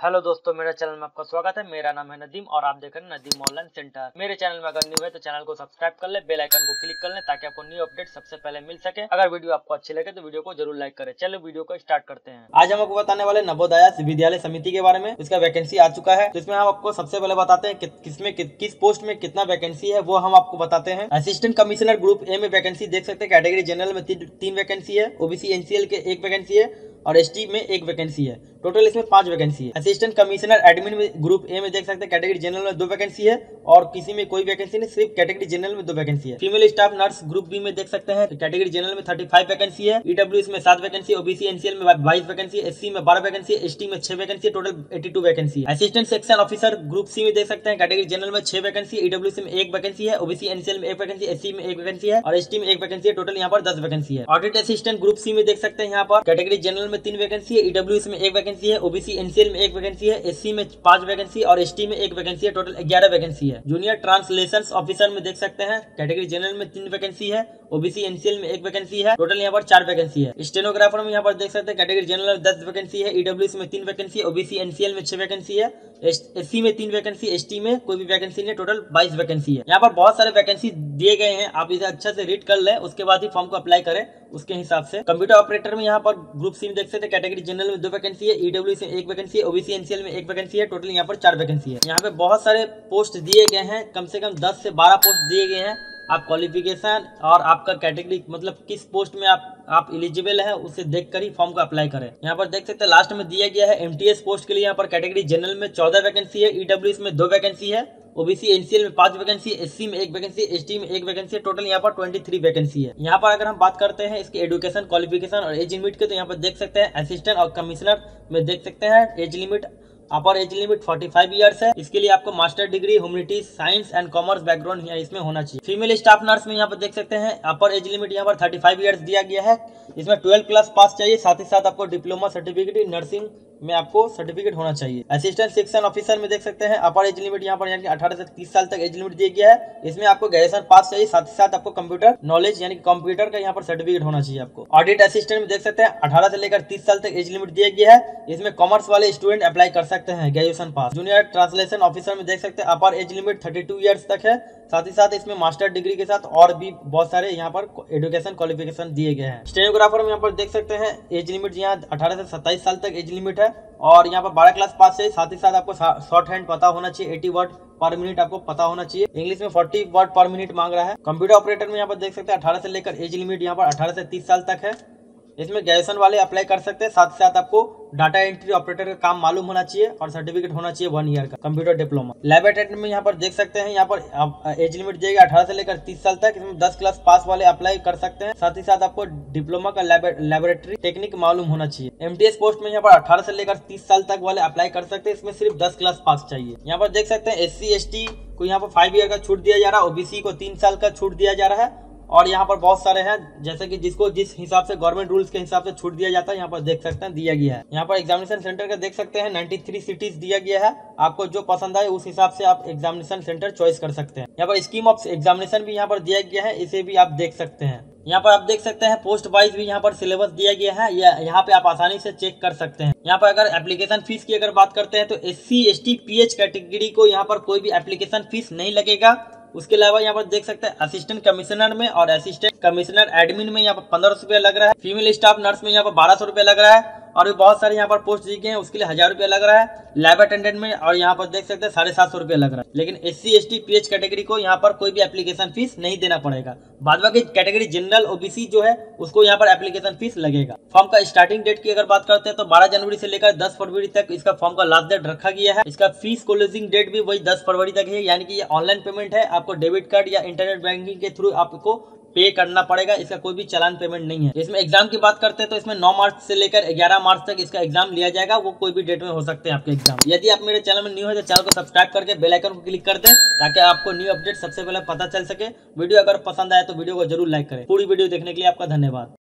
Hello दोस्तों, मेरे channel में आपका स्वागत है। मेरा नाम है नदीम और आप देख रहे हैं नदीम ऑनलाइन सेंटर। मेरे चैनल में अगर न्यू है तो चैनल को सब्सक्राइब कर ले, बेल आइकन को क्लिक कर ले ताकि आपको न्यू अपडेट सबसे पहले मिल सके। अगर वीडियो आपको अच्छी लगे तो वीडियो को जरूर लाइक करें। चलो वीडियो को स्टार्ट करते हैं। आज हम आपको बताने वाले नवोदय विद्यालय समिति के बारे में। इसका वैकेंसी आ चुका है, तो इसमें हम आपको सबसे पहले बताते हैं किस पोस्ट में कितना वैकेंसी है, वो हम आपको बताते हैं। असिस्टेंट कमिश्नर ग्रुप ए में वैकेंसी देख सकते हैं। कैटेगरी जनरल में 3 वैकेंसी है, ओबीसी एनसीएल के 1 वैकेंसी है और एसटी में 1 वैकेंसी है। टोटल इसमें 5 वैकेंसी है। असिस्टेंट कमिश्नर एडमिन में ग्रुप ए में देख सकते हैं कैटेगरी जनरल में 2 वैकेंसी है और किसी में कोई वैकेंसी नहीं, सिर्फ कैटेगरी जनरल में 2 वैकेंसी है। Female staff nurse group B में देख सकते हैं कैटेगरी जनरल में 35 वैकेंसी है, ईडब्ल्यूएस में 7 वैकेंसी, ओबीसी एनसीएल में 22 वैकेंसी, एससी में 12 वैकेंसी, एसटी में 6 वैकेंसी, टोटल 82 वैकेंसी है। Assistant section officer group C में देख सकते हैं कैटेगरी जनरल में 6 वैकेंसी, ईडब्ल्यूएस में 1 वैकेंसी है, ओबीसी एनसीएल में 1 वैकेंसी, एससी में 1 वैकेंसी है और एसटी में 1 वैकेंसी है। टोटल यहाँ पर 10 वैकेंसी है। ऑडिट असिस्टेंट ग्रुप सी में देख सकते हैं यहाँ पर कैटेगरी जनरल में 3 वैकेंसी है, ईडब्ल्यूएस में 1 वैकेंसी है, ओबीसी एनसीएल में 1 वैकेंसी है, एससी में 5 वैकेंसी और एसटी में 1 वैकेंसी है। टोटल 11 वैकेंसी है। जूनियर ट्रांसलेशंस ऑफिसर में देख सकते हैं कैटेगरी जनरल में 3 वैकेंसी है, ओबीसी एनसीएल में 1 वैकेंसी है। टोटल यहाँ पर 4 वैकेंसी है। स्टेनोग्राफर में यहाँ पर देख सकते हैं कैटेगरी जनरल में 10 वैकेंसी है, ईडब्ल्यूएस में 3 वैकेंसी है, ओबीसी एनसीएल में 6 वैकेंसी है, एससी में 3 वैकेंसी, एसटी में कोई भी वैकेंसी नहीं, टोटल 22 वैकेंसी है। यहाँ पर बहुत सारे वैकेंसी दिए गए हैं, आप इसे अच्छे से रीड कर लें, उसके बाद ही फॉर्म को अप्लाई करें उसके हिसाब से। कंप्यूटर ऑपरेटर में यहाँ पर ग्रुप सी में देख सकते हैं कैटेगरी जनरल में 2 वैकेंसी है, ईडब्ल्यूएस में 1 वैकेंसी है, ओबीसी एनसीएल में 1 वैकेंसी है। टोटल यहाँ पर 4 वैकेंसी है। यहाँ पे बहुत सारे पोस्ट दिए गए हैं, कम से कम 10 से 12 पोस्ट दिए गए हैं। आप क्वालिफिकेशन और आपका कैटेगरी मतलब किस पोस्ट में आप एलिजिबल है उसे देखकर ही फॉर्म को अप्लाई करें। यहाँ पर देख सकते हैं लास्ट में दिया गया है एमटीएस पोस्ट के लिए। यहाँ पर कैटेगरी जनरल में 14 वैकेंसी है, ईडब्ल्यूएस में 2 वैकेंसी है, ओबीसी एनसीएल में 5 वैकेंसी, एससी में 1 वैकेंसी, एसटी में 1 वैकेंसी है। टोटल यहाँ पर 23 वैकेंसी है। यहाँ पर अगर हम बात करते हैं इसके एजुकेशन क्वालिफिकेशन और एज लिमिट के, तो यहाँ पर देख सकते हैं असिस्टेंट और कमिश्नर में देख सकते हैं age limit, upper age limit 45 years है। इसके लिए आपको master degree humanities science and commerce background इसमें होना चाहिए। फीमेल स्टाफ नर्स में यहाँ पर देख सकते हैं अपर एज लिमिट यहाँ पर 35 इयर्स दिया गया है। इसमें 12 क्लास पास चाहिए, साथ ही साथ आपको डिप्लोमा सर्टिफिकेट नर्सिंग में आपको सर्टिफिकेट होना चाहिए। असिस्टेंट सेक्शन ऑफिसर में देख सकते हैं अपर एज लिमिट यहाँ पर यानी 18 से 30 साल तक एज लिमिट दिया गया है। इसमें आपको ग्रेजुएशन पास चाहिए, साथ ही साथ आपको कंप्यूटर नॉलेज यानी कंप्यूटर का यहाँ पर सर्टिफिकेट होना चाहिए आपको। ऑडिट असिस्टेंट में देख सकते हैं 18 से लेकर 30 साल तक एज लिमिट दिया गया है। इसमें कॉमर्स वाले स्टूडेंट अप्लाई कर सकते हैं, graduation pass. Junior translation officer में देख सकते हैं अपर एज लिमिट 32 ईयर्स तक है, साथ ही साथ इसमें मास्टर डिग्री के साथ और भी बहुत सारे यहाँ पर एजुकेशन क्वालिफिकेशन दिए गए हैं। स्टेनोग्राफर में यहाँ पर देख सकते हैं एज लिमिट यहाँ 18 से 27 साल तक एज लिमिट है और यहाँ पर 12 क्लास पास है, साथ ही साथ आपको शॉर्ट हैंड पता होना चाहिए, 80 वर्ड पर मिनट आपको पता होना चाहिए। इंग्लिश में 40 वर्ड पर मिनट मांग रहा है। कंप्यूटर ऑपरेटर में यहाँ पर देख सकते हैं 18 से लेकर एज लिमिट यहाँ पर 18 से 30 साल तक है। इसमें ग्रेजुएशन वाले अप्लाई कर सकते हैं, साथ ही साथ आपको डाटा एंट्री ऑपरेटर का काम मालूम होना चाहिए और सर्टिफिकेट होना चाहिए 1 ईयर का कंप्यूटर डिप्लोमा। लैब अटेंडेंट में यहाँ पर देख सकते हैं यहाँ पर एज लिमिट दिएगा 18 से लेकर 30 साल तक। इसमें 10 क्लास पास वाले अप्लाई कर सकते हैं, साथ ही साथ आपको डिप्लोमा का लैबोरेटरी टेक्निक मालूम होना चाहिए। एमटीएस पोस्ट में यहाँ पर 18 से लेकर 30 साल तक वाले अप्लाई कर सकते हैं। इसमें सिर्फ 10 क्लास पास चाहिए। यहाँ पर देख सकते हैं एससी एसटी को यहाँ पर 5 ईयर का छूट दिया जा रहा है, ओबीसी को 3 साल का छूट दिया जा रहा है और यहाँ पर बहुत सारे हैं जैसे कि जिसको जिस हिसाब से गवर्नमेंट रूल्स के हिसाब से छूट दिया जाता है यहाँ पर देख सकते हैं दिया गया है। यहाँ पर एग्जामिनेशन सेंटर का देख सकते हैं 93 सिटीज दिया गया है। आपको जो पसंद आए उस हिसाब से आप एग्जामिनेशन सेंटर चॉइस कर सकते हैं। यहाँ पर स्कीम ऑफ एग्जामिनेशन भी यहाँ पर दिया गया है, इसे भी आप देख सकते हैं। यहाँ पर आप देख सकते हैं पोस्ट वाइज भी यहाँ पर सिलेबस दिया गया है, यहाँ पे आप आसानी से चेक कर सकते हैं। यहाँ पर अगर एप्लीकेशन फीस की अगर बात करते हैं तो SC ST PH कैटेगरी को यहाँ पर कोई भी एप्लीकेशन फीस नहीं लगेगा। उसके अलावा यहाँ पर देख सकते हैं असिस्टेंट कमिश्नर में और असिस्टेंट कमिश्नर एडमिन में यहाँ पर 1500 रुपया लग रहा है। फीमेल स्टाफ नर्स में यहाँ पर 1200 रुपया लग रहा है और भी बहुत सारे यहाँ पर पोस्ट दी गए हैं, उसके लिए 1000 रुपया लग रहा है। लैब अटेंडेंट में और यहाँ पर देख सकते हैं 750 रुपया लग रहा है। लेकिन SC ST PH कैटेगरी को यहाँ पर कोई भी एप्लीकेशन फीस नहीं देना पड़ेगा। बाद बाकी कैटेगरी जनरल ओबीसी जो है उसको यहाँ पर एप्लीकेशन फीस लगेगा। फॉर्म का स्टार्टिंग डेट की अगर बात करते हैं तो 12 जनवरी से लेकर 10 फरवरी तक इसका फॉर्म का लास्ट डेट रखा गया है। इसका फीस क्लोजिंग डेट भी वही 10 फरवरी तक है, यानी कि ये ऑनलाइन पेमेंट है। आपको डेबिट कार्ड या इंटरनेट बैंकिंग के थ्रू आपको पे करना पड़ेगा, इसका कोई भी चालान पेमेंट नहीं है। इसमें एग्जाम की बात करते हैं तो इसमें 9 मार्च से लेकर 11 मार्च तक इसका एग्जाम लिया जाएगा। वो कोई भी डेट में हो सकते हैं आपके एग्जाम। यदि आप मेरे चैनल में न्यू है तो चैनल को सब्सक्राइब करके बेल आइकन को क्लिक कर दें ताकि आपको न्यू अपडेट सबसे पहले पता चल सके। वीडियो अगर पसंद आए तो वीडियो को जरूर लाइक करें। पूरी वीडियो देखने के लिए आपका धन्यवाद।